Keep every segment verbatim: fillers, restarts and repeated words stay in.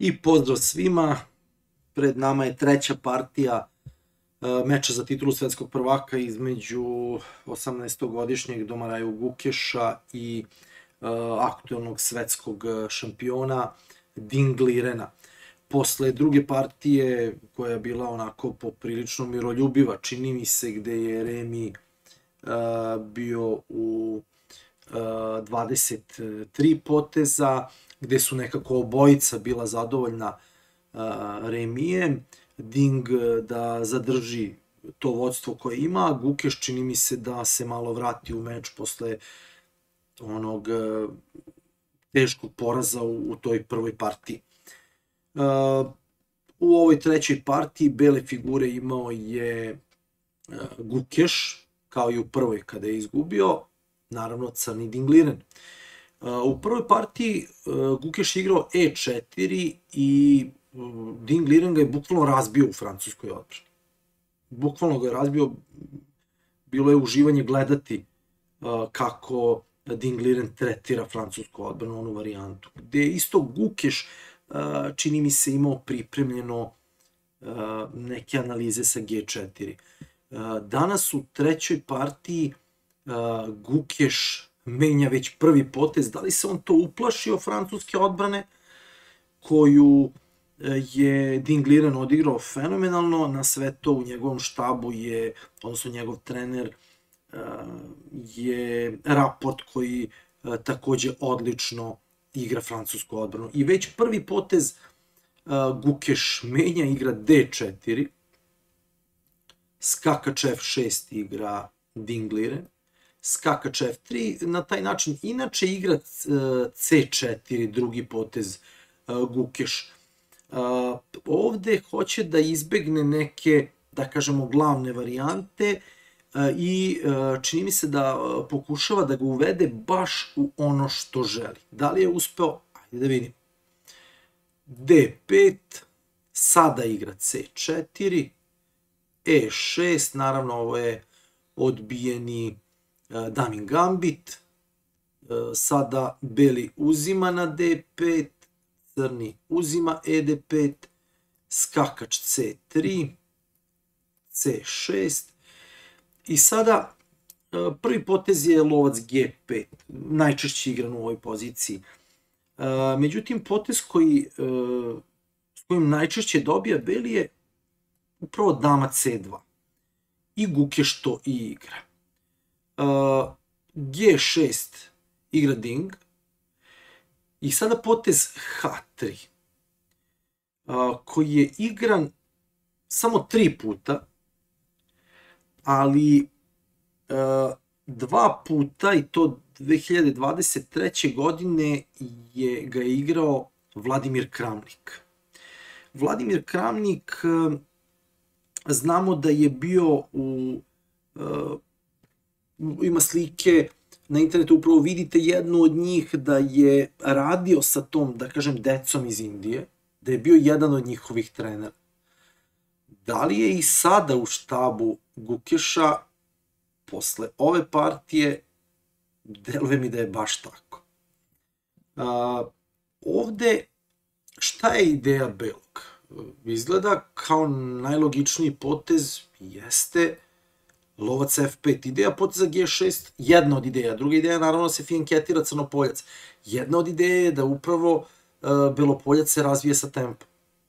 I pozdrav svima, pred nama je treća partija meča za titulu svetskog prvaka između osamnaestogodišnjeg Domaraju Gukeša i aktuelnog svetskog šampiona Dinglirena. Posle druge partije, koja je bila onako poprilično miroljubiva, čini mi se, gde je Remi bio u dvadeset tri poteza, gde su nekako obojica bila zadovoljna Remijem, Ding da zadrži to vodstvo koje ima, Gukeš čini mi se da se malo vrati u meč posle onog teškog poraza u, u toj prvoj partiji. U ovoj trećoj partiji bele figure imao je Gukeš, kao i u prvoj kada je izgubio, naravno crni Dingliren. U prvoj partiji Gukeš je igrao e četiri i Dingliren ga je bukvalno razbio u francuskoj odbrani. Bukvalno ga je razbio, bilo je uživanje gledati kako Dingliren tretira francusku odbranu, onu varijantu. Gde je isto Gukeš, čini mi se, imao pripremljeno neke analize sa ge četiri. Danas u trećoj partiji Gukeš menja već prvi potez. Da li se on to uplašio francuske odbrane, koju je Dingliren odigrao fenomenalno, na sve to u njegovom štabu je, odnosno njegov trener je Raport, koji takođe odlično igra francusku odbranu. I već prvi potez Gukeš menja, igra de četiri, skakač ef šest igra Dingliren, skakač ef tri, na taj način inače igra ce četiri, drugi potez Gukeš. Ovde hoće da izbegne neke, da kažemo, glavne varijante i čini mi se da pokušava da ga uvede baš u ono što želi. Da li je uspeo? Ajde da vidim. de pet, sada igra ce četiri, e šest, naravno ovo je odbijeni damin gambit, sada beli uzima na de pet, crni uzima e de pet, skakač ce tri, ce šest i sada prvi potez je lovac ge pet, najčešće igran u ovoj poziciji. Međutim, potez koji, s kojim najčešće dobija beli je upravo dama ce dva i Gukeš to i igra. ge šest igra Ding i sada potez ha tri, koji je igran samo tri puta, ali dva puta, i to dve hiljade dvadeset treće. godine je ga je igrao Vladimir Kramnik. Vladimir Kramnik, znamo da je bio u, ima slike na internetu, upravo vidite jednu od njih, da je radio sa tom, da kažem, decom iz Indije, da je bio jedan od njihovih trenera. Da li je i sada u štabu Gukeša posle ove partije? Deluje mi da je baš tako. A, ovde, šta je ideja belog? Izgleda kao najlogičniji potez jeste lovac ef pet. Ideja poteza ge šest, jedna od ideja. Druga ideja, naravno, se fijanketira crnopoljac. Jedna od ideja je da upravo uh, belopoljac se razvije sa tempom.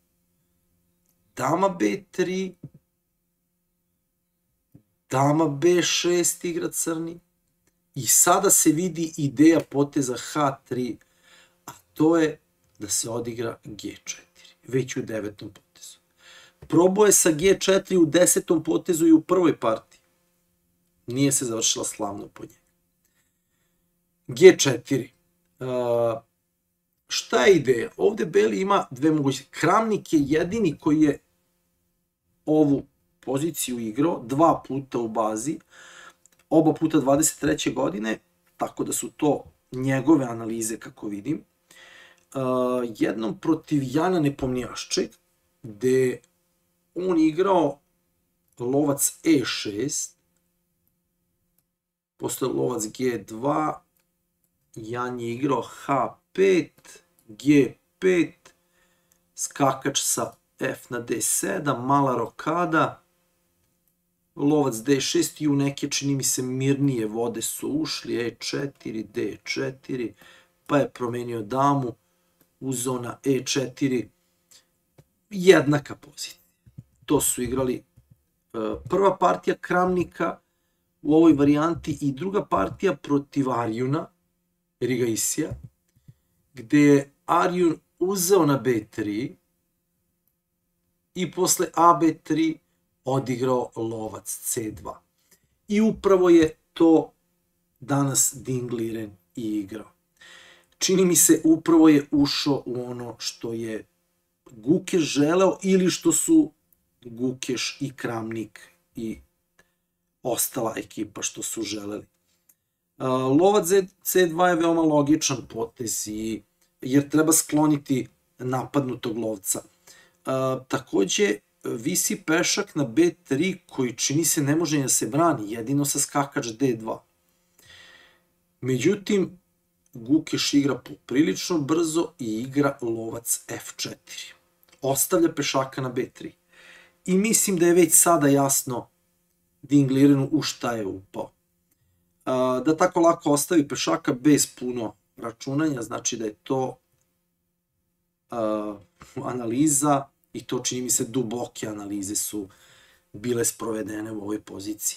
Dama be tri, dama be šest igra crni i sada se vidi ideja poteza ha tri, a to je da se odigra ge četiri, već u devetom potezu. Probao je sa ge četiri u desetom potezu i u prvoj partiji. Nije se završila slavno po njegu. ge četiri. Uh, šta je ideja? Ovde beli ima dve mogućnosti. Kramnik je jedini koji je ovu poziciju igrao dva puta u bazi, oba puta dvadeset treće. godine, tako da su to njegove analize, kako vidim. Uh, jednom protiv Jana Nepomniaščeg, gde on igrao lovac e šest, posle lovac ge dva, Jan je igrao ha pet, ge pet, skakač sa F na D sedam, mala rokada, lovac D šest i u neke, čini mi se, mirnije vode su ušli, E četiri, D četiri, pa je promenio damu, uzeo na E četiri, jednaka pozicija. To su igrali prva partija Kramnika u ovoj varijanti i druga partija protiv Arjuna, Rigaisija, gde je Arjun uzeo na B tri i posle A B tri odigrao lovac C dva. I upravo je to danas Dingliren i igrao. Čini mi se upravo je ušao u ono što je Gukeš želeo ili što su Gukeš i Kramnik i ostala ekipa što su želeli. Lovac C dva je veoma logičan potez jer treba skloniti napadnutog lovca. Takođe, visi pešak na B tri koji čini se ne može da se brani, jedino sa skakač D dva. Međutim, Gukeš igra poprilično brzo i igra lovac F četiri. Ostavlja pešaka na B tri. I mislim da je već sada jasno Dinglirenu u šta je upao. Da tako lako ostavi pešaka bez puno računanja, znači da je to analiza i to čini mi se duboke analize su bile sprovedene u ovoj poziciji.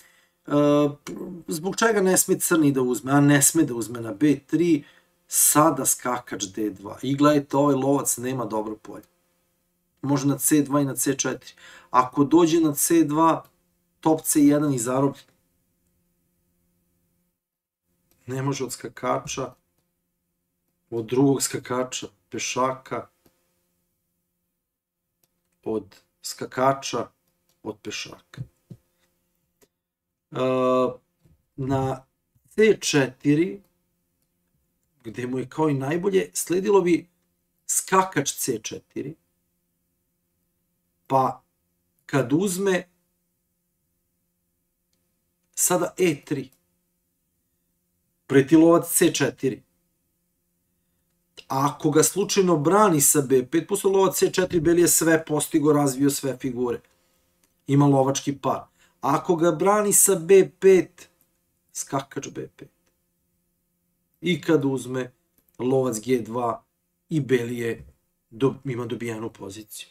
Zbog čega ne sme crni da uzme, a ne sme da uzme na B tri, sada skakač D dva. I gledajte, ovaj lovac nema dobro polje. Može na C dva i na C četiri. Ako dođe na C dva, top C jedan i zarobljen. Ne može od skakača, od drugog skakača, pešaka, od skakača, od pešaka. Na C četiri, gde mu je kao i najbolje, sledilo bi skakač C četiri, pa kad uzme sada E tri, preti lovac C četiri, ako ga slučajno brani sa B pet, posle lovac C četiri, beli je sve postigo, razvio sve figure. Ima lovački par. Ako ga brani sa B pet, skakač B pet. I kad uzme lovac G dva i beli je, ima dobijenu poziciju.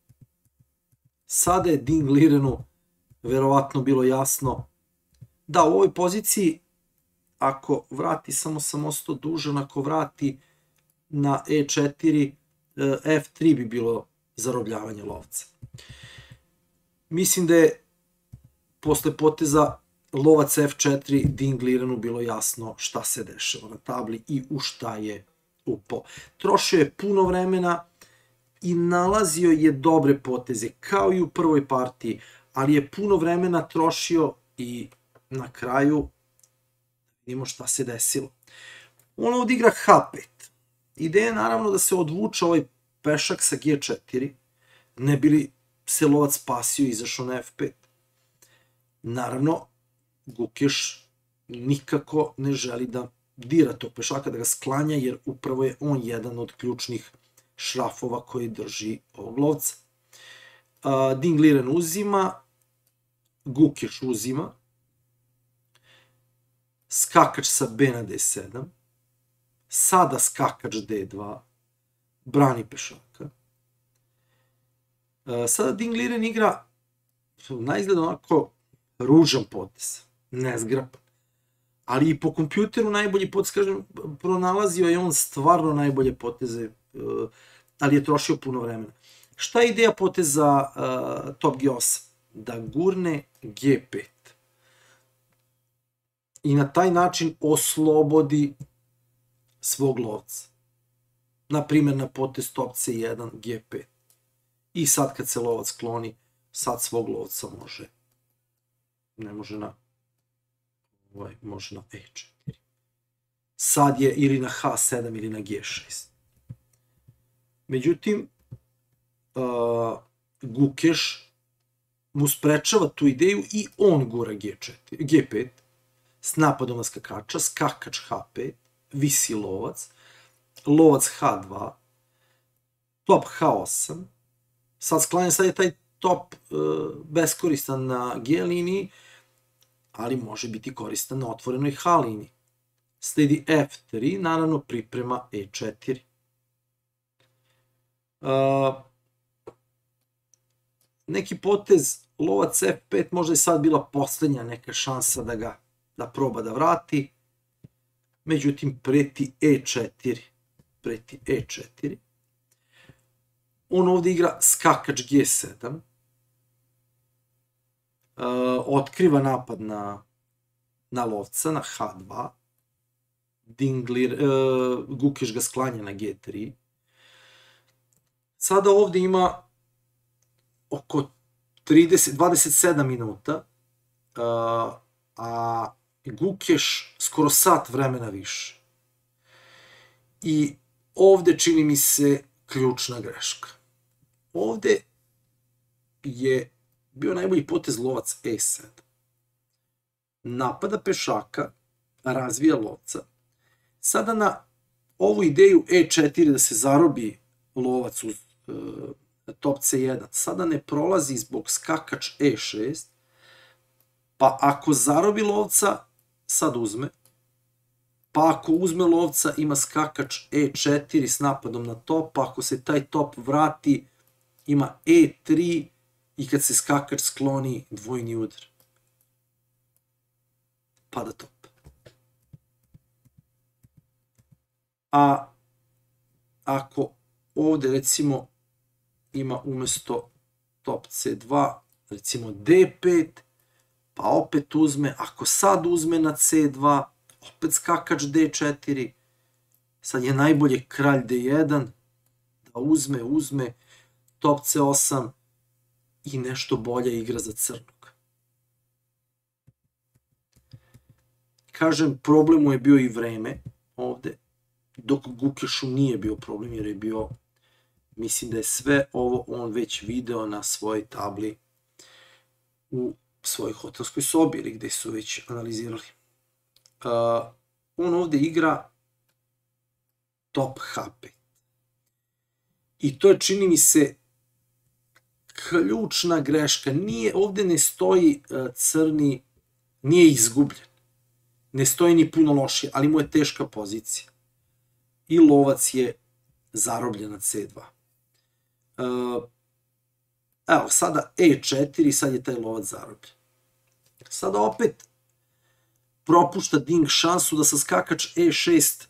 Sada je Dinglirenu verovatno bilo jasno da u ovoj poziciji, ako vrati samo sa mosto dužan, ako vrati na E četiri, F tri bi bilo zarobljavanje lovca. Mislim da je posle poteza lovac F četiri Dinglirenu bilo jasno šta se dešava na tabli i u šta je upao. Trošio je puno vremena i nalazio je dobre poteze, kao i u prvoj partiji, ali je puno vremena trošio i na kraju vidimo šta se desilo. On ovdje igra H pet. Ideja je naravno da se odvuče ovaj pešak sa G četiri, ne bi li se lovac spasio i izašao na F pet. Naravno, Gukeš nikako ne želi da dira tog pešaka, da ga sklanja, jer upravo je on jedan od ključnih šrafova koji drži ovog lovca. Dingliren uzima, Gukeš uzima, skakač sa B na D sedam, sada skakač D dva, brani pešaka. Sada Dingliren igra na izgled onako ružan potez, nezgrapan. Ali i po kompjuteru najbolji potez, kažem, pronalazio je on stvarno najbolje poteze, ali je trošio puno vremena. Šta je ideja poteza top G osam? Da gurne G pet. I na taj način oslobodi svog lovca. Naprimjer, na potez top C jedan, G pet. I sad kad se lovac kloni, sad svog lovca može. Ne može na, ovaj, može na E četiri. Sad je ili na H sedam ili na G šest. Međutim, uh, Gukeš mu sprečava tu ideju i on gura G četiri, G pet s napadom na skakača, skakač H pet, visi lovac, lovac H dva, top ha osam, sad sklanjam, sad je taj top beskoristan na G liniji, ali može biti koristan na otvorenoj H liniji. Sledi ef tri, naravno priprema e četiri. Neki potez, lovac ef pet, možda je sad bila poslednja neka šansa da ga da proba da vrati, međutim preti e četiri, preti e četiri. On ovde igra skakač ge sedam, otkriva napad na, na lovca, na ha dva, Dinglir, Gukeš ga sklanja na ge tri. Sada ovde ima oko trideset, dvadeset sedam minuta, a Gukeš skoro sat vremena više. I ovde čini mi se ključna greška. Ovde je bio najbolji potez lovac e sedam. Napada pešaka, razvija lovca. Sada na ovu ideju e četiri da se zarobi lovac uz top ce jedan, sada ne prolazi zbog skakač e šest, pa ako zarobi lovca, sad uzme, pa ako uzme lovca ima skakač e četiri s napadom na top, pa ako se taj top vrati ima e tri i kad se skakač skloni dvojni udar. Pada top. A ako ovde recimo ima umesto top ce dva, recimo de pet, pa opet uzme, ako sad uzme na ce dva, opet skakač de četiri, sad je najbolje kralj de jedan, da uzme, uzme, top ce osam i nešto bolja igra za crnog. Kažem, problem mu je bio i vreme ovde, dok Gukešu nije bio problem, jer je bio, mislim da je sve ovo on već video na svojoj tabli u svojoj hotelskoj sobi ili gde su već analizirali. Uh, on ovde igra top ha pet. I to je, čini mi se, ključna greška. Nije, ovde ne stoji uh, crni, nije izgubljen. Ne stoji ni puno lošije, ali mu je teška pozicija. I lovac je zarobljen na ce dva. Uh, evo, sada e četiri, sad je taj lovac zarobljen. Sada opet propušta Ding šansu da sa skakač e šest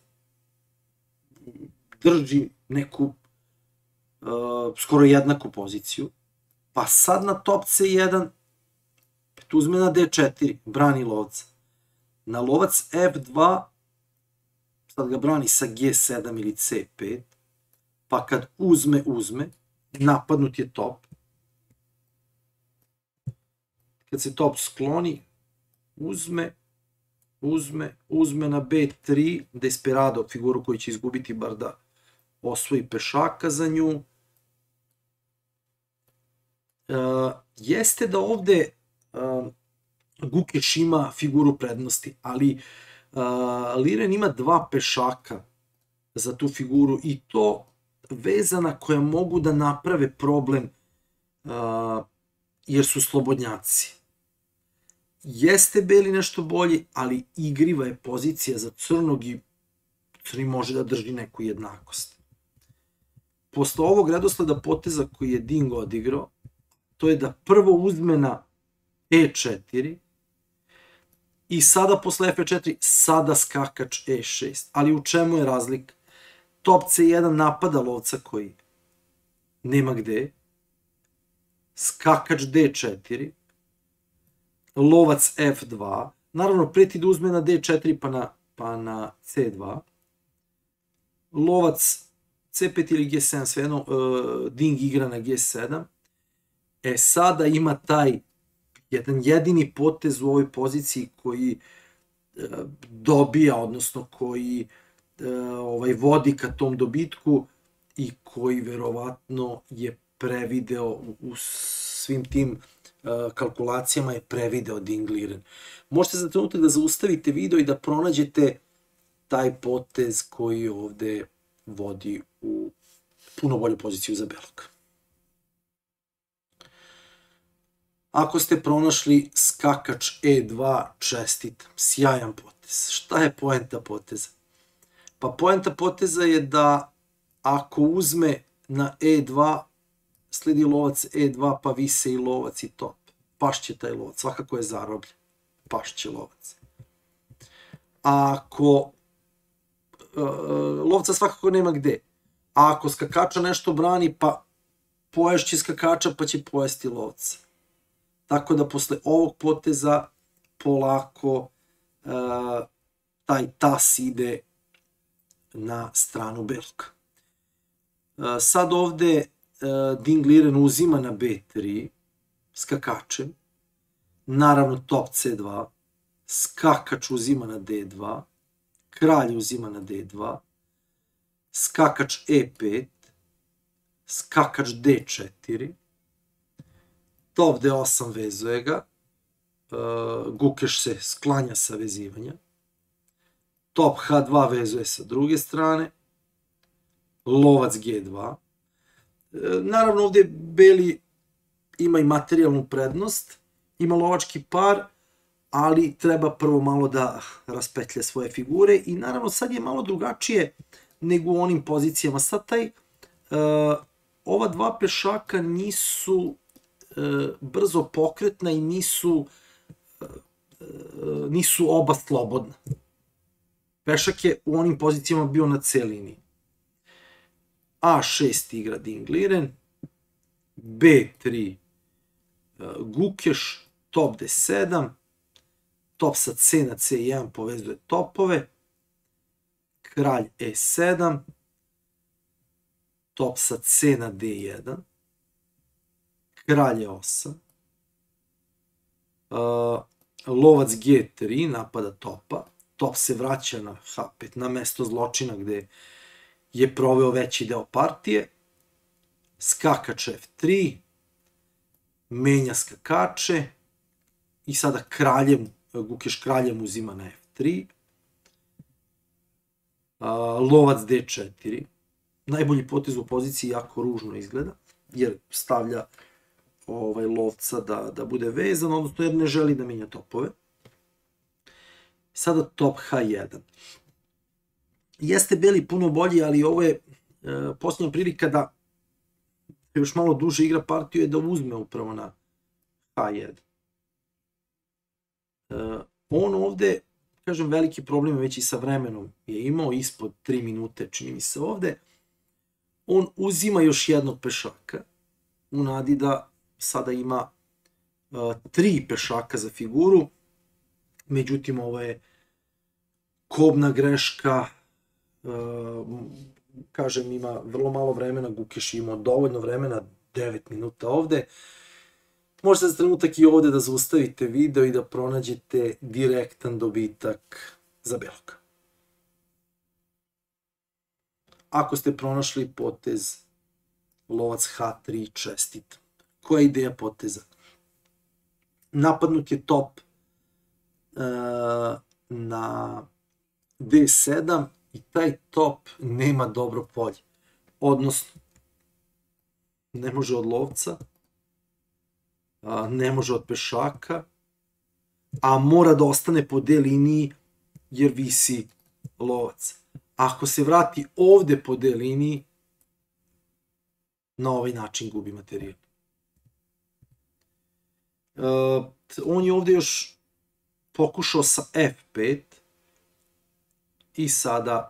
drži neku uh, skoro jednaku poziciju. Pa sad na top ce jedan uzme na de četiri, brani lovca. Na lovac ef dva sad ga brani sa ge sedam ili ce pet, pa kad uzme, uzme, napadnut je top. Kad se top skloni, uzme, uzme, uzme na be tri, Desperado, figuru koju će izgubiti bar da osvoji pešaka za nju. E, jeste da ovde e, Gukeš ima figuru prednosti, ali Uh, Liren ima dva pešaka za tu figuru i to vezana koja mogu da naprave problem uh, jer su slobodnjaci. Jeste beli nešto bolji, ali igriva je pozicija za crnog i crni može da drži neku jednakost. Posle ovog redosleda poteza koji je Ding odigrao, to je da prvo uzme na e četiri, i sada posle ef četiri, sada skakač e šest. Ali u čemu je razlika? Top ce jedan napada lovca koji nema gde. Skakač de četiri. Lovac ef dva. Naravno, preti da uzme na de četiri pa na, pa na ce dva. Lovac ce pet ili ge sedam, svejedno, uh, Ding igra na ge sedam. E sada ima taj jedan jedini potez u ovoj poziciji koji e, dobija, odnosno koji e, ovaj, vodi ka tom dobitku i koji verovatno je prevideo u, u svim tim e, kalkulacijama je prevideo Ding Liren. Možete za trenutak da zaustavite video i da pronađete taj potez koji ovde vodi u puno bolju poziciju za belog. Ako ste pronašli skakač e dva, čestitam, sjajan potez. Šta je poenta poteza? Pa poenta poteza je da ako uzme na e dva, sledi lovac e dva, pa vise i lovac i top. Pašće taj lovac, svakako je zarobljen. Pašće lovac. A ako lovca svakako nema gde. A ako skakača nešto brani, pa poješće skakača, pa će pojesti lovca. Tako da posle ovog poteza polako taj tas ide na stranu belog. Sad ovde Dingliren uzima na be tri skakačem, naravno top ce dva, skakač uzima na de dva, kralj uzima na de dva, skakač e pet, skakač de četiri, top de osam vezuje ga, Gukeš se sklanja sa vezivanja, top ha dva vezuje sa druge strane, lovac ge dva. Naravno ovdje beli ima i materijalnu prednost, ima lovački par, ali treba prvo malo da raspetlje svoje figure i naravno sad je malo drugačije nego u onim pozicijama. Sad taj, ova dva pešaka nisu brzo pokretna i nisu, nisu oba slobodna. Pešak je u onim pozicijama bio na celini. a šest igra Dingliren, be tri Gukeš, top de sedam, top sa c na ce jedan povezuje topove, kralj e sedam, top sa c na de jedan, kralj e osam, lovac ge tri napada topa, top se vraća na ha pet, na mesto zločina gde je proveo veći deo partije, skakač ef tri, menja skakače i sada kraljem, Gukeš kraljem uzima na ef tri, lovac de četiri, najbolji potez u poziciji jako ružno izgleda, jer stavlja ovaj lovca da, da bude vezan, odnosno jer ne želi da menja topove. Sada top ha jedan. Jeste beli puno bolji, ali ovo je e, posljednja prilika da još malo duže igra partiju je da uzme upravo na ha jedan. E, on ovde, kažem, veliki problem već i sa vremenom je imao, ispod tri minute čini mi se ovde. On uzima još jednog pešaka u nadi da sada ima e, tri pešaka za figuru, međutim ovo je kobna greška, e, kažem ima vrlo malo vremena, Gukeš ima dovoljno vremena, devet minuta ovde. Možete za trenutak i ovde da zaustavite video i da pronađete direktan dobitak za belog. Ako ste pronašli potez lovac ha tri, čestit. Koja je ideja poteza? Napadnut je top e, na de sedam i taj top nema dobro polje. Odnosno, ne može od lovca, a, ne može od pešaka, a mora da ostane po de liniji jer visi lovac. Ako se vrati ovde po de liniji, na ovaj način gubi materijal. Uh, on je ovde još pokušao sa ef pet i sada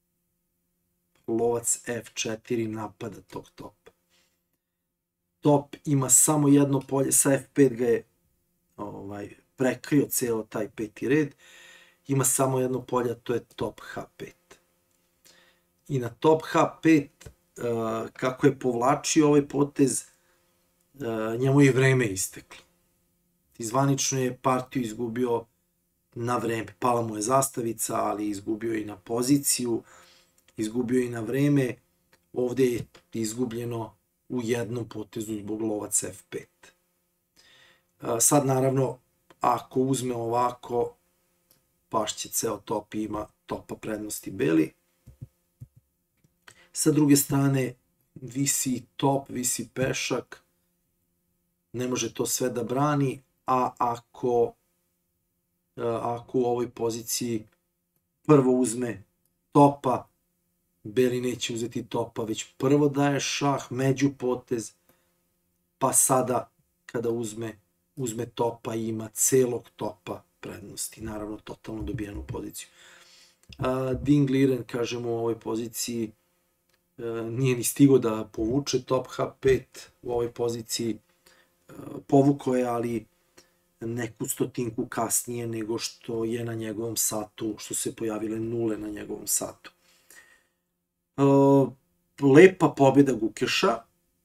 lovac ef četiri napada tog topa. Top ima samo jedno polje, sa ef pet ga je ovaj, prekrio ceo taj peti red, ima samo jedno polje, a to je top ha pet. I na top ha pet, uh, kako je povlačio ovaj potez, uh, njemu je vreme isteklo. I zvanično je partiju izgubio na vreme. Pala mu je zastavica, ali izgubio i na poziciju, izgubio i na vreme. Ovde je izgubljeno u jednom potezu zbog lovac ef pet. Sad naravno, ako uzme ovako, pašće ceo top i ima topa prednosti beli. Sa druge strane, visi top, visi pešak, ne može to sve da brani, a ako, ako u ovoj poziciji prvo uzme topa, beli neće uzeti topa, već prvo daje šah, među potez, pa sada kada uzme, uzme topa ima celog topa prednosti, naravno totalno dobijenu poziciju. Ding Liren, kažemo, u ovoj poziciji nije ni stigo da povuče top ha pet u ovoj poziciji, povukao je, ali neku stotinku kasnije nego što je na njegovom satu, što se pojavile nule na njegovom satu. Lepa pobjeda Gukeša.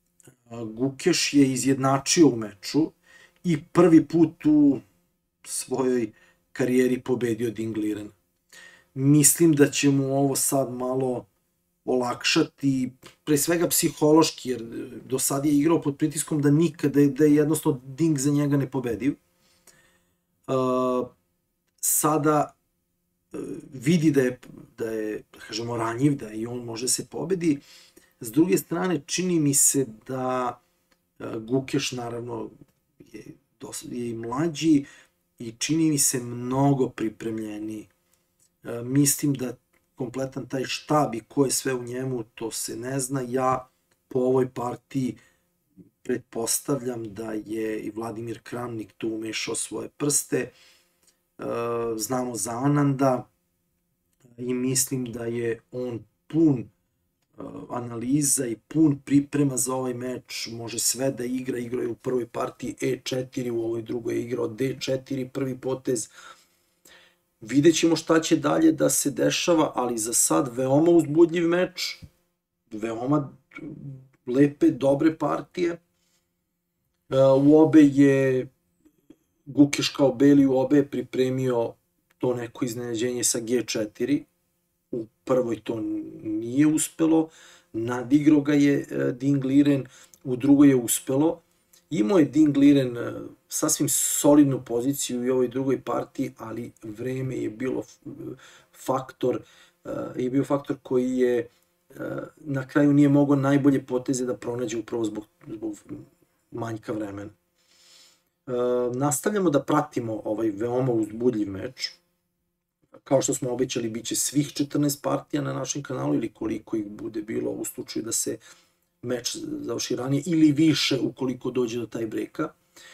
Gukeš je izjednačio u meču i prvi put u svojoj karijeri pobedio Ding Liren. Mislim da će mu ovo sad malo olakšati, pre svega psihološki, jer do sad je igrao pod pritiskom da nikada, da je jednostavno Ding za njega ne pobedio. Uh, sada uh, vidi da je, da je, da kažemo, ranjiv, da i on može se pobedi. S druge strane, čini mi se da uh, Gukeš, naravno, je, je i mlađi i čini mi se mnogo pripremljeniji. Uh, mislim da kompletan taj štab i ko je sve u njemu, to se ne zna. Ja po ovoj partiji pretpostavljam da je i Vladimir Kramnik tu umešao svoje prste. Znamo za Ananda i mislim da je on pun analiza i pun priprema za ovaj meč. Može sve da igra. Igrao je u prvoj partiji e četiri, u ovoj drugoj je igrao de četiri, prvi potez. Vidjet ćemo šta će dalje da se dešava, ali za sad veoma uzbudljiv meč, veoma lepe, dobre partije. U obe je Gukeš kao beli, u obe je pripremio to neko iznenađenje sa ge četiri. U prvoj to nije uspelo, nadigrao ga je Ding Liren, u drugoj je uspelo. Imao je Ding Liren sasvim solidnu poziciju i u ovoj drugoj partiji, ali vreme je bilo faktor, je bio faktor koji je na kraju nije mogao najbolje poteze da pronađe upravo zbog, zbog manjka vremena. Nastavljamo da pratimo ovaj veoma uzbudljiv meč. Kao što smo obećali, bit će svih četrnaest partija na našem kanalu ili koliko ih bude bilo u slučaju da se meč završi ranije ili više ukoliko dođe do taj brejka.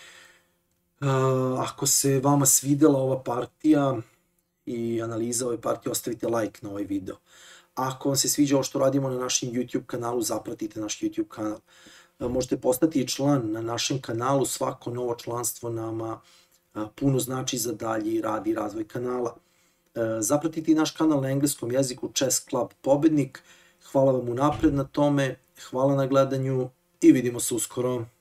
Ako se vama svidela ova partija i analiza ove partije, ostavite like na ovaj video. Ako vam se sviđa ovo što radimo na našem YouTube kanalu, zapratite naš YouTube kanal. Možete postati i član na našem kanalu, svako novo članstvo nama puno znači za dalji rad i razvoj kanala. Zapratite i naš kanal na engleskom jeziku Chess Club Pobednik. Hvala vam unapred na tome, hvala na gledanju i vidimo se uskoro.